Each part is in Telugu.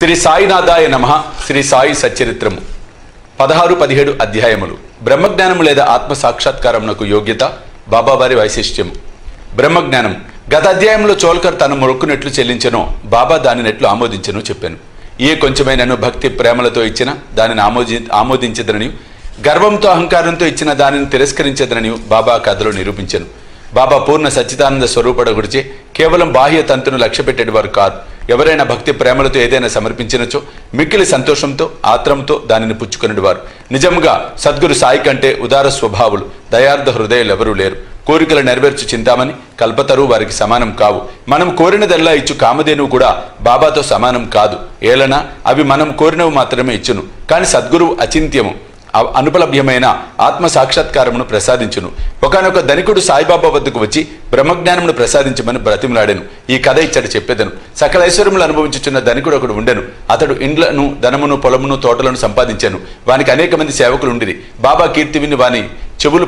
శ్రీ సాయినాథాయ నమః. శ్రీ సాయి సచ్చరిత్రము 16-17 అధ్యాయములు. బ్రహ్మజ్ఞానము లేదా ఆత్మ సాక్షాత్కారమునకు యోగ్యత, బాబావారి వైశిష్ట్యము. బ్రహ్మజ్ఞానం. గత అధ్యాయంలో చోల్కర్ తన మొక్కునెట్లు చెల్లించెనో బాబా దానినెట్లు ఆమోదించెనో చెప్పాను. ఏ కొంచెమైనను భక్తి ప్రేమలతో ఇచ్చిన దానిని ఆమోదించదనని, గర్వంతో అహంకారంతో ఇచ్చిన దానిని తిరస్కరించదనని బాబా కథలో నిరూపించెను. బాబా పూర్ణ సచ్చిదానంద స్వరూపడ గురిచే కేవలం బాహ్య తంతును లక్ష్య పెట్టేవారు కాదు. ఎవరైనా భక్తి ప్రేమలతో ఏదైనా సమర్పించినచో మిక్కిలి సంతోషంతో ఆత్రంతో దానిని పుచ్చుకునేవారు. నిజంగా సద్గురు సాయి కంటే ఉదార స్వభావులు, దయార్థ హృదయాలు ఎవరూ లేరు. కోరికలు నెరవేర్చు చింతామని కల్పతరు వారికి సమానం కావు. మనం కోరినదల్లా ఇచ్చు కామధేనువు కూడా బాబాతో సమానం కాదు. ఏలనా అవి మనం కోరినవి మాత్రమే ఇచ్చును. కానీ సద్గురువు అచింత్యము, అనుపలభ్యమైన ఆత్మ సాక్షాత్కారమును ప్రసాదించును. ఒకనొక ధనికుడు సాయిబాబా వద్దకు వచ్చి బ్రహ్మజ్ఞానమును ప్రసాదించమని బ్రతిమలాడెను. ఈ కథ ఇచ్చట చెప్పేదను. సకల ఐశ్వర్యములు అనుభవించుచున్న ధనికుడు ఒకడు ఉండెను. అతడు ఇండ్లను, ధనమును, పొలమును, తోటలను సంపాదించాను. వానికి అనేక మంది సేవకులు ఉండిరి. బాబా కీర్తి విని వాని చెవులు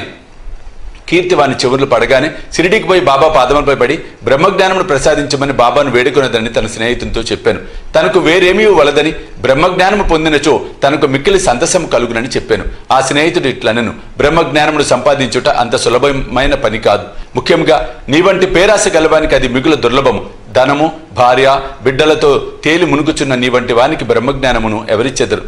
పడగానే షిరిడీకి పోయి బాబా పాదములపై పడి బ్రహ్మజ్ఞానమును ప్రసాదించమని బాబాను వేడుకొనదని తన స్నేహితునితో చెప్పాను. తనకు వేరేమీ వలదని, బ్రహ్మజ్ఞానము పొందినచో తనకు మిక్కిలి సంతసము కలుగునని చెప్పాను. ఆ స్నేహితుడు ఇట్లనెను, బ్రహ్మజ్ఞానమును సంపాదించుట అంత సులభమైన పని కాదు. ముఖ్యంగా నీ వంటి పేరాశ గలవానికి అది మిగుల దుర్లభము. ధనము, భార్య, బిడ్డలతో తేలి మునుగుచున్న నీ వంటి వానికి బ్రహ్మజ్ఞానమును ఎవరిచ్చెదరు?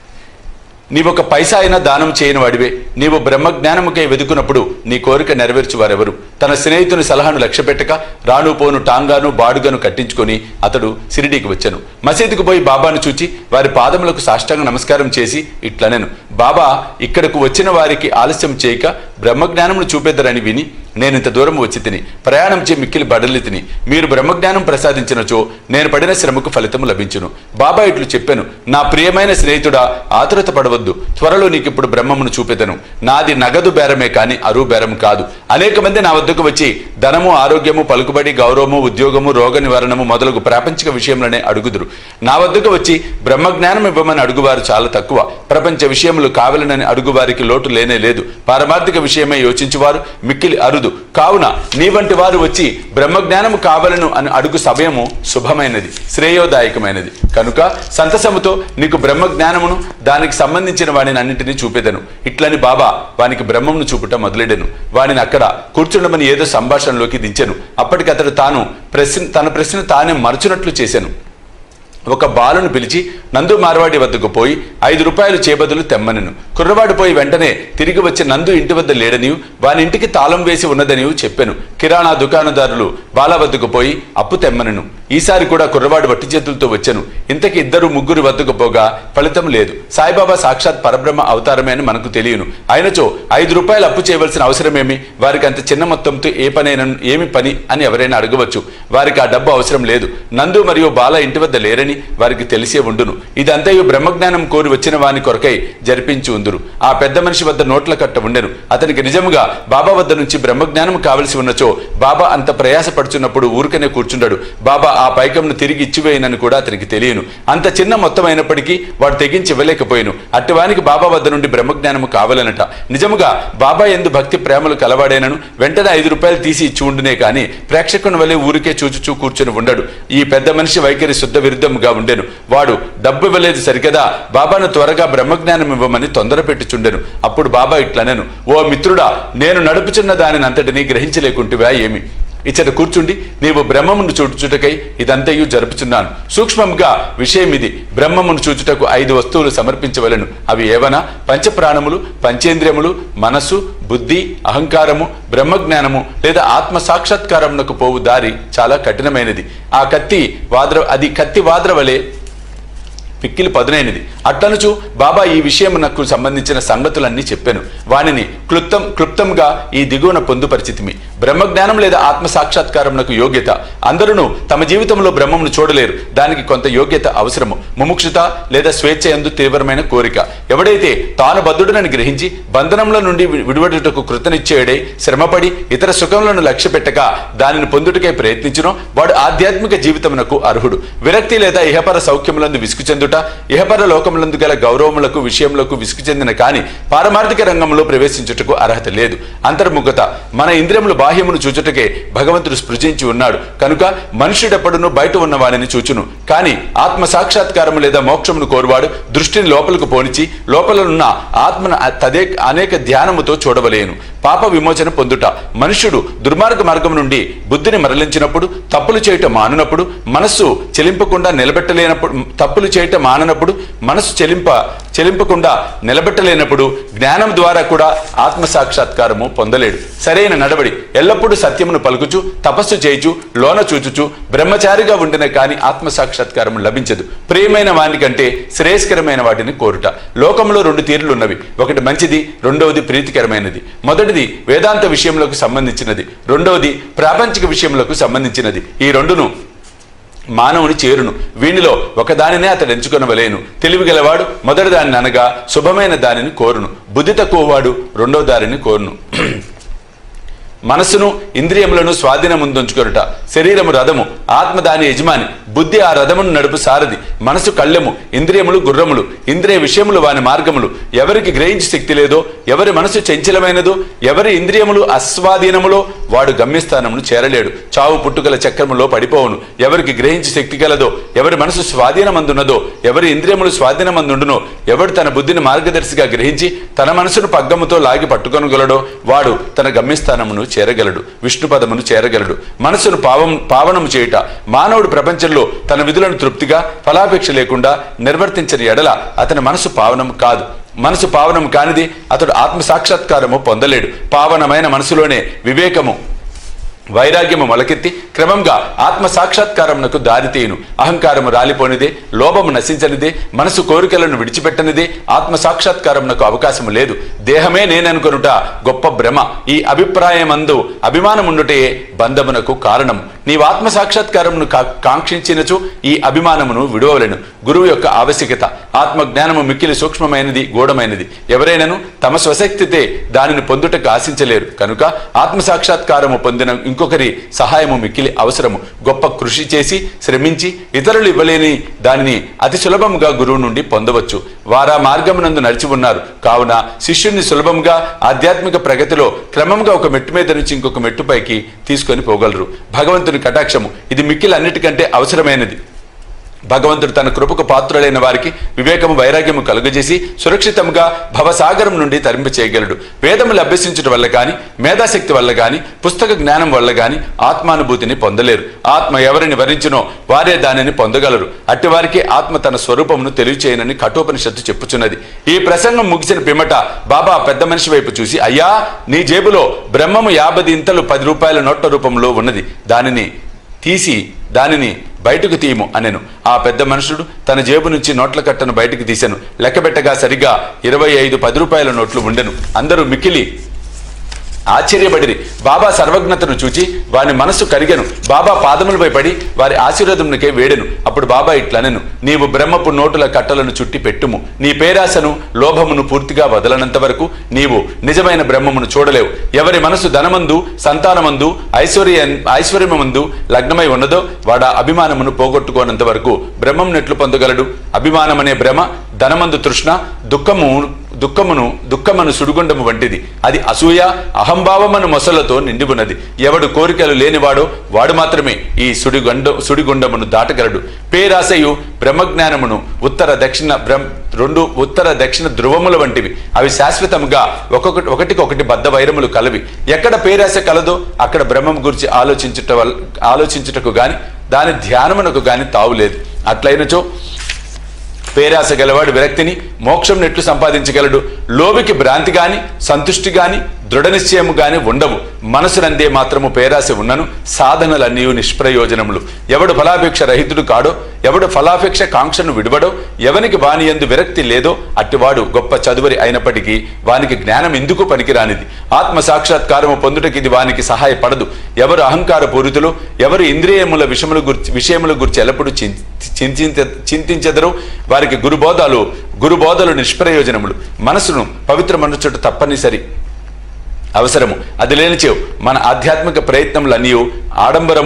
నీవొక పైసా అయినా దానం చేయని వాడివే. నీవు బ్రహ్మజ్ఞానముకై వెదుకున్నప్పుడు నీ కోరిక నెరవేర్చు వారెవరు? తన స్నేహితుని సలహాను లక్ష్యపెట్టక రాను పోను టాంగాను బాడుగను కట్టించుకొని అతడు షిరిడీకి వచ్చాను. మసీదుకు పోయి బాబాను చూచి వారి పాదములకు సాష్టాంగ నమస్కారం చేసి ఇట్లనెను, బాబా ఇక్కడకు వచ్చిన వారికి ఆలస్యం చేయక బ్రహ్మజ్ఞానమును చూపెద్దరని విని నేను ఇంత దూరం వచ్చి తిని ప్రయాణం చే మిక్కిలి బడలి తిని మీరు బ్రహ్మజ్ఞానం ప్రసాదించినచో నేను పడిన శ్రమకు ఫలితము లభించును. బాబా ఇట్లు చెప్పాను, నా ప్రియమైన స్నేహితుడా, ఆతురత పడవద్దు. త్వరలో నీకు ఇప్పుడు బ్రహ్మమును చూపెదను. నాది నగదు బేరమే కాని అరువు బేరం కాదు. అనేక మంది నా వద్దకు వచ్చి ధనము, ఆరోగ్యము, పలుకుబడి, గౌరవము, ఉద్యోగము, రోగ నివారణము మొదలగు ప్రాపంచిక విషయంలోనే అడుగుదురు. నా వద్దకు వచ్చి బ్రహ్మజ్ఞానం ఇవ్వమని అడుగువారు చాలా తక్కువ. ప్రపంచ విషయములు కావాలనని అడుగువారికి లోటు లేనే లేదు. పారమార్థిక విషయమే యోచించువారు మిక్కిలి అరుదు. కావున నీ వంటి వారు వచ్చి బ్రహ్మజ్ఞానము కావాలను అని అడుగు సమయము శుభమైనది, శ్రేయోదాయకమైనది. కనుక సంతసముతో నీకు బ్రహ్మజ్ఞానమును దానికి సంబంధించిన వాడిని అన్నింటినీ చూపెదను. ఇట్లని బాబా వానికి బ్రహ్మమును చూపుట మొదలెడెను. వాడిని అక్కడ కూర్చుండమని ఏదో సంభాషణలోకి దించెను. అప్పటికి అతడు తన ప్రశ్న తానే మరచునట్లు చేశాను. ఒక బాలును పిలిచి నందు మార్వాడి వద్దకు పోయి 5 రూపాయలు చేబదులు తెమ్మనెను. కుర్రవాడు పోయి వెంటనే తిరిగి వచ్చి నందు ఇంటి వద్ద లేడనియు వాని ఇంటికి తాళం వేసి ఉన్నదనియు చెప్పాను. కిరాణా దుకాణదారులు బాల వద్దకు పోయి అప్పు తెమ్మనెను. ఈసారి కూడా కుర్రవాడు వట్టి చేతులతో వచ్చెను. ఇంతకి 2-3 వద్దకు పోగా ఫలితం లేదు. సాయిబాబా సాక్షాత్ పరబ్రహ్మ అవతారమే అని మనకు తెలియను. అయినచో 5 రూపాయలు అప్పు చేయవలసిన అవసరమేమి? వారికి అంత చిన్న మొత్తంతో ఏమి పని అని ఎవరైనా అడగవచ్చు. వారికి ఆ డబ్బు అవసరం లేదు. నందు మరియు బాల ఇంటి వద్ద లేరని వారికి తెలిసే ఉండును. ఇదంతయు బ్రహ్మజ్ఞానం కోరి వచ్చిన వాని కొరకై జరిపించి ఉందురు. ఆ పెద్ద మనిషి వద్ద నోట్ల కట్ట ఉండెను. అతనికి నిజముగా బాబా వద్ద నుంచి బ్రహ్మజ్ఞానం కావలసి ఉన్నచో బాబా అంత ప్రయాసపడుచున్నప్పుడు ఊరికనే కూర్చుండడు. బాబా ఆ పైకంను తిరిగి ఇచ్చివేయనని కూడా అతనికి తెలియను. అంత చిన్న మొత్తం అయినప్పటికీ వాడు తెగించి ఇవ్వలేకపోయాను. అట్టివానికి బాబా వద్ద నుండి బ్రహ్మజ్ఞానము కావాలనట. నిజముగా బాబా ఎందు భక్తి ప్రేమలు కలవాడేనను వెంటనే 5 రూపాయలు తీసి ఇచ్చి ఉండునే కానీ ప్రేక్షకుని వలె ఊరికే చూచుచూ కూర్చుని ఉండడు. ఈ పెద్ద మనిషి వైఖరి శుద్ధ విరుద్ధంగా ఉండెను. వాడు డబ్బు ఇవ్వలేదు సరికదా, బాబాను త్వరగా బ్రహ్మజ్ఞానం ఇవ్వమని తొందర పెట్టుచుండెను. అప్పుడు బాబా ఇట్లనెను, ఓ మిత్రుడా, నేను నడుపుచున్న దానిని అంతటినీ గ్రహించలేకుంటివా ఏమి? ఇచ్చట కూర్చుండి నీవు బ్రహ్మమును చూచుటకై ఇదంతయు జరుపుచున్నాను. సూక్ష్మంగా విషయం ఇది. బ్రహ్మమును చూచుటకు 5 వస్తువులు సమర్పించవలెను. అవి ఏవనా? పంచప్రాణములు, పంచేంద్రియములు, మనస్సు, బుద్ధి, అహంకారము, బ్రహ్మజ్ఞానము లేదా ఆత్మ సాక్షాత్కారమునకు పోవు దారి చాలా కఠినమైనది. అది కత్తి వాద్ర వలె పిక్కిలి పదునైనది. అట్లనుచు బాబా ఈ విషయమునకు సంబంధించిన సంగతులన్నీ చెప్పాను. వానిని క్లుప్తంగా ఈ దిగువన పొందుపరిచితిమి. బ్రహ్మజ్ఞానం లేదా ఆత్మ సాక్షాత్కారమునకు యోగ్యత. అందరూ తమ జీవితంలో బ్రహ్మమును చూడలేరు. దానికి కొంత యోగ్యత అవసరము. ముముక్షుత లేదా స్వేచ్ఛ యందు తీవ్రమైన కోరిక. ఎవడైతే తాను బద్ధుడనని గ్రహించి బంధనంలో నుండి విడివడుటకు కృతనిశ్చయుడై శ్రమపడి ఇతర సుఖములను లక్ష్య పెట్టక దానిని పొందుటకై ప్రయత్నించునో వాడు ఆధ్యాత్మిక జీవితమునకు అర్హుడు. విరక్తి లేదా ఇహపర సౌఖ్యములందు విసుగు చెందుట, ఇహపర లోకముల లోకములందు గల గౌరవములకు విషయములకు విసుగు చెందిన కాని పారమార్థిక రంగంలో ప్రవేశించుటకు అర్హత లేదు. అంతర్ముఖత మన ఇంద్రియములు బాహ్యమును చూచుటకే భగవంతుడు స్పృశించి ఉన్నాడు కనుక మనుష్యుడెప్పుడును బయట ఉన్న వాడిని చూచును. కానీ ఆత్మ సాక్షాత్కారము లేదా మోక్షమును కోరువాడు దృష్టిని లోపలకు పోనిచి లోపలనున్న ఆత్మను అనేక ధ్యానముతో చూడవలేను. పాప విమోచన పొందుట చెలించుడు దుర్మార్గ మార్గం నుండి బుద్ధిని మరలించినప్పుడు, తప్పులు చేయటం మాననప్పుడు, మనస్సు చెలింపకుండా నిలబెట్టలేనప్పుడు, తప్పులు చేయటం మాననప్పుడు మనస్సు చెలింపకుండా నిలబెట్టలేనప్పుడు జ్ఞానం ద్వారా కూడా ఆత్మ సాక్షాత్కారము పొందలేడు. సరైన నడవడి ఎల్లప్పుడూ సత్యమును పలుకుచు తపస్సు చేయుచు లోన చూచుచు బ్రహ్మచారిగా ఉండిన కాని ఆత్మ సాక్షాత్కారము లభించదు. ప్రియమైన వాని కంటే శ్రేయస్కరమైన వాటిని కోరుట. లోకంలో రెండు తీరులున్నవి. ఒకటి మంచిది, రెండవది ప్రీతికరమైనది. మొదటిది వేదాంత విషయములకు సంబంధించినది, రెండవది ప్రాపంచిక విషయములకు సంబంధించినది. ఈ రెండును మానవుని చేరును. వీనిలో ఒకదానినే అతడు ఎంచుకొనవలేను. తెలివిగలవాడు మొదటి దానిని అనగా శుభమైన దానిని కోరును. బుద్ధి తక్కువవాడు రెండవ దానిని కోరును. మనసును ఇంద్రియములను స్వాధీనముందుంచుకొనుట. శరీరము రథము, ఆత్మ దాని యజమాని, బుద్ధి ఆ రథమును నడుపు సారథి, మనసు కళ్ళెము, ఇంద్రియములు గుర్రములు, ఇంద్రియ విషయములు వాని మార్గములు. ఎవరికి గ్రహించి శక్తి లేదో, ఎవరి మనసు చంచలమైనదో, ఎవరి ఇంద్రియములు అస్వాధీనములో వాడు గమ్యస్థానమును చేరలేడు. చావు పుట్టుకల చక్రములో పడిపోవును. ఎవరికి గ్రహించి శక్తి కలదో, ఎవరి మనసు స్వాధీనమందున్నదో, ఎవరి ఇంద్రియములు స్వాధీనమందుండునో, ఎవడు తన బుద్ధిని మార్గదర్శిగా గ్రహించి తన మనసును పగ్గముతో లాగి పట్టుకొనగలడో వాడు తన గమ్యస్థానమును చేరగలడు, విష్ణుపదమును చేరగలడు. మనసును పావనము చేయుట. మానవుడు ప్రపంచంలో తన విధులను తృప్తిగా ఫలాపేక్ష లేకుండా నిర్వర్తించని ఎడల అతని మనసు పావనం కాదు. మనసు పావనం కానిది అతడు ఆత్మ సాక్షాత్కారము పొందలేడు. పావనమైన మనసులోనే వివేకము వైరాగ్యము మొలకెత్తి క్రమంగా ఆత్మ సాక్షాత్కారమునకు దారితీయును. అహంకారము రాలిపోనిదే, లోభము నశించనిదే, మనసు కోరికలను విడిచిపెట్టనిదే ఆత్మ సాక్షాత్కారమునకు అవకాశము లేదు. దేహమే నేననుకొనుట గొప్ప భ్రమ. ఈ అభిప్రాయమందు అభిమానముండుటే బంధమునకు కారణము. నీవు ఆత్మ సాక్షాత్కారమును కాంక్షించినచో ఈ అభిమానమును విడువవలెను. గురువు యొక్క ఆవశ్యకత. ఆత్మజ్ఞానము మిక్కిలి సూక్ష్మమైనది, గూఢమైనది. ఎవరైనను తమ స్వశక్తితే దానిని పొందుటకు ఆశించలేరు. కనుక ఆత్మ సాక్షాత్కారము పొందిన ఇంకొకరి సహాయము మిక్కిలి అవసరము. గొప్ప కృషి చేసి శ్రమించి ఇతరులు ఇవ్వలేని దానిని అతి సులభముగా గురువు నుండి పొందవచ్చు. వారా మార్గమునందు నడిచి ఉన్నారు కావున శిష్యుణ్ణి సులభంగా ఆధ్యాత్మిక ప్రగతిలో క్రమంగా ఒక మెట్టు మీద నుంచి ఇంకొక మెట్టుపైకి తీసుకొని పోగలరు. భగవంతుని కటాక్షము ఇది మిక్కిలి అన్నిటికంటే అవసరమైనది. భగవంతుడు తన కృపకు పాత్రులైన వారికి వివేకము వైరాగ్యము కలుగజేసి సురక్షితంగా భవసాగరం నుండి తరింప చేయగలడు. వేదములు అభ్యసించడం వల్ల గాని, మేధాశక్తి వల్ల గాని, పుస్తక జ్ఞానం వల్ల గాని ఆత్మానుభూతిని పొందలేరు. ఆత్మ ఎవరిని వరించునో వారే దానిని పొందగలరు. అట్టివారికి ఆత్మ తన స్వరూపమును తెలియచేయనని కఠోపనిషత్తు చెప్పుచున్నది. ఈ ప్రసంగం ముగిసిన పిమ్మట బాబా పెద్ద మనిషి వైపు చూసి, అయ్యా, నీ జేబులో బ్రహ్మము 50 ఇంతలు 10 రూపాయల నోట్ల రూపంలో ఉన్నది. దానిని బయటకు తీయము అనెను. ఆ పెద్ద మనుషుడు తన జేబు నుంచి నోట్ల కట్టను బయటకు తీశాను. లెక్కబెట్టగా సరిగ్గా 25 10 రూపాయల నోట్లు ఉండెను. అందరూ మిక్కిలి ఆశ్చర్యపడిరి. బాబా సర్వజ్ఞతను చూచి వాని మనస్సు కరిగెను. బాబా పాదములపై పడి వారి ఆశీర్వాదమునికే వేడెను. అప్పుడు బాబా ఇట్లనెను, నీవు బ్రహ్మపు నోటుల కట్టలను చుట్టి పెట్టుము. నీ పేరాశను లోభమును పూర్తిగా వదలనంత వరకు నీవు నిజమైన బ్రహ్మమును చూడలేవు. ఎవరి మనసు ధనమందు, సంతానమందు, ఐశ్వర్యమందు లగ్నమై ఉన్నదో వాడా అభిమానమును పోగొట్టుకోనంత వరకు బ్రహ్మం నెట్లు పొందగలడు. అభిమానమనే భ్రమ ధనమందు తృష్ణ, దుఃఖమును సుడిగుండము వంటిది. అది అసూయ అహంభావమను మొసలతో నిండి ఉన్నది. ఎవడు కోరికలు లేనివాడో వాడు మాత్రమే ఈ సుడిగుండమును దాటగలడు. పేరాశయు బ్రహ్మజ్ఞానమును రెండు ఉత్తర దక్షిణ ధ్రువముల వంటివి. అవి శాశ్వతముగా ఒకటికొకటి బద్ధ వైరములు కలవి. ఎక్కడ పేరాశ కలదో అక్కడ బ్రహ్మం గురించి ఆలోచించుటకు గాని దాని ధ్యానమునకు గాని తావులేదు. అట్లయినచో పేరాశ గలవాడు విరక్తిని మోక్షం నెట్లు సంపాదించగలడు. లోబికి భ్రాంతి గాని సంతుష్టి గాని దృఢ నిశ్చయము గాని ఉండవు. మనసునందే మాత్రము పేరాశ ఉన్నను సాధనలన్నీ నిష్ప్రయోజనములు. ఎవడు ఫలాపేక్ష రహితుడు కాడో, ఎవడు ఫలాపేక్ష కాంక్షను విడువడో, ఎవనికి వాని యందు విరక్తి లేదో అట్టివాడు గొప్ప చదువరి అయినప్పటికీ వానికి జ్ఞానం ఎందుకు పనికిరానిది. ఆత్మ సాక్షాత్కారము పొందుటకి ఇది వానికి సహాయపడదు. ఎవరు అహంకార పూరితులు, ఎవరు ఇంద్రియముల విషయముల గురించి ఎల్లప్పుడూ చింతించెదరో వారికి గురుబోధలు నిష్ప్రయోజనములు. మనసును పవిత్రమనుచుట తప్పనిసరి అవసరము. అది లేనిచో మన ఆధ్యాత్మిక ప్రయత్నములన్నీ ఆడంబరము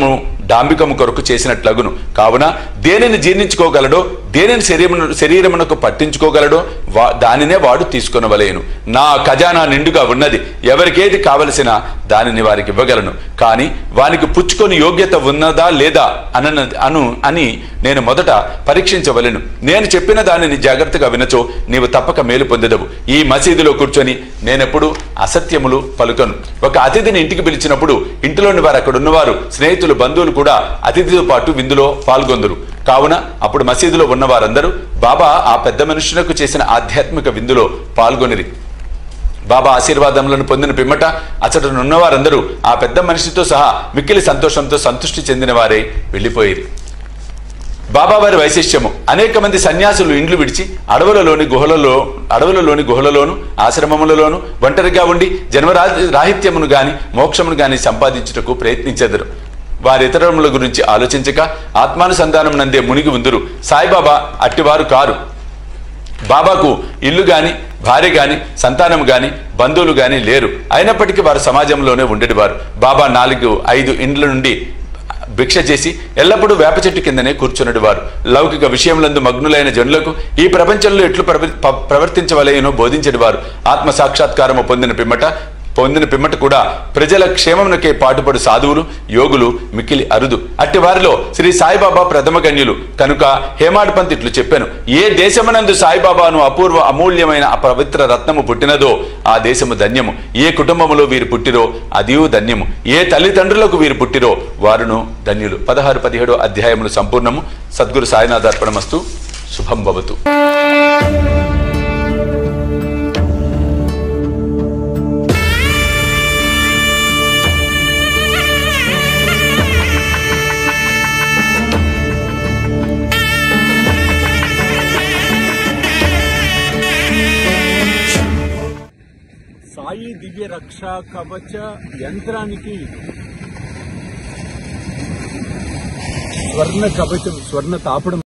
డాంబికము కొరకు చేసినట్లగును. కావున దేనిని జీర్ణించుకోగలడో, దేనిని శరీరమునకు పట్టించుకోగలడో దానినే వాడు తీసుకొనవలేను. నా ఖజానా నిండుగా ఉన్నది, ఎవరికేది కావలసిన దానిని వారికి ఇవ్వగలను. కానీ వానికి పుచ్చుకొని యోగ్యత ఉన్నదా లేదా అని నేను మొదట పరీక్షించవలెను. నేను చెప్పిన దానిని జాగ్రత్తగా వినచో నీవు తప్పక మేలు పొందెదవు. ఈ మసీదులో కూర్చొని నేనెప్పుడు అసత్యములు పలుకను. ఒక అతిథిని ఇంటికి పిలిచినప్పుడు ఇంటిలోని వారు, అక్కడ ఉన్నవారు, స్నేహితులు, బంధువులు కూడా అతిథితో పాటు విందులో పాల్గొందురు. కావున అప్పుడు మసీదులో ఉన్న వారందరూ బాబా ఆ పెద్ద మనుషులకు చేసిన ఆధ్యాత్మిక విందులో పాల్గొనిరి. బాబా ఆశీర్వాదములను పొందిన పిమ్మట అచ్చటనున్న వారందరూ ఆ పెద్ద మనిషితో సహా మిక్కిలి సంతోషంతో సంతృష్టి చెందిన వారై వెళ్లిపోయిరి. బాబా వారి వైశిష్ట్యము: అనేక మంది సన్యాసులు ఇండ్లు విడిచి అడవులలోని గుహలలోను ఆశ్రమములలోను ఒంటరిగా ఉండి జన్మరాహిత్యమును గాని మోక్షమును గాని సంపాదించుటకు ప్రయత్నించెదరు. వారి ఇతరముల గురించి ఆలోచించక ఆత్మానుసంధానం నందే మునిగి ఉందురు. సాయిబాబా అట్టివారు కారు. బాబాకు ఇల్లు గాని, భార్య గాని, సంతానం గాని, బంధువులు గాని లేరు. అయినప్పటికీ వారు సమాజంలోనే ఉండేవారు. బాబా 4-5 ఇండ్ల నుండి భిక్ష చేసి ఎల్లప్పుడూ వేప చెట్టు కిందనే కూర్చున్నది వారు. లౌకిక విషయములందు మగ్నులైన జనులకు ఈ ప్రపంచంలో ఎట్లు ప్రవర్తించవలేనో బోధించడి వారు. ఆత్మ సాక్షాత్కారము పొందిన పిమ్మట కూడా ప్రజల క్షేమమునకే పాటుపడు సాధువులు, యోగులు మిక్కిలి అరుదు. అట్టి వారిలో శ్రీ సాయిబాబా ప్రథమ గణ్యులు కనుక హేమాడ్ పంత్ ఇట్లు చెప్పాను: ఏ దేశమునందు సాయిబాబాను అమూల్యమైన పవిత్ర రత్నము పుట్టినదో ఆ దేశము ధన్యము. ఏ కుటుంబములో వీరు పుట్టిరో అదియూ ధన్యము. ఏ తల్లిదండ్రులకు వీరు పుట్టిరో వారును ధన్యులు. 16-17 అధ్యాయములు సంపూర్ణము. సద్గురు సాయినాథార్పణమస్తు. శుభం భవతు. సాయి దివ్య రక్షా కవచ యంత్రానికి స్వర్ణ కవచం, స్వర్ణ తాపడం